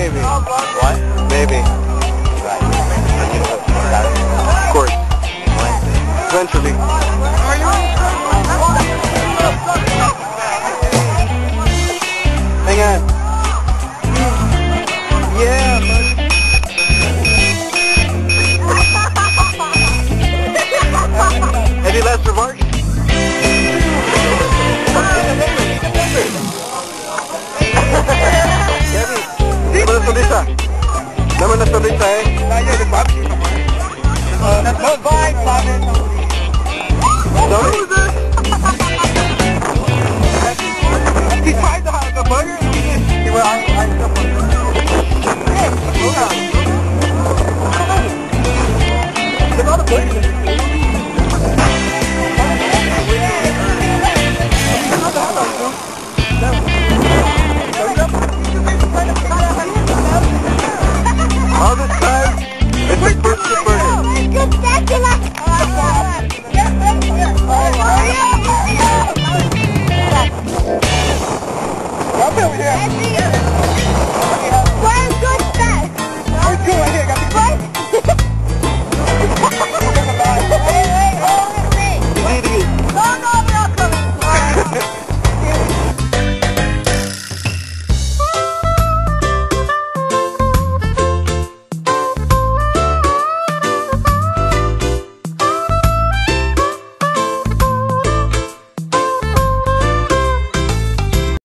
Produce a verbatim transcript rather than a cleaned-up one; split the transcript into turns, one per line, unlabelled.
Maybe.
What?
Maybe.
Right.
Of course. Eventually. Hang on. Yeah, bud. Any last remarks? Gabby, dame una sonrisa. Dame una sonrisa, eh. Sorry? He tried the, the burger. He went, I, I, hey, hold on. Look at all the burgers. All this time, it's the first burger. Come over here.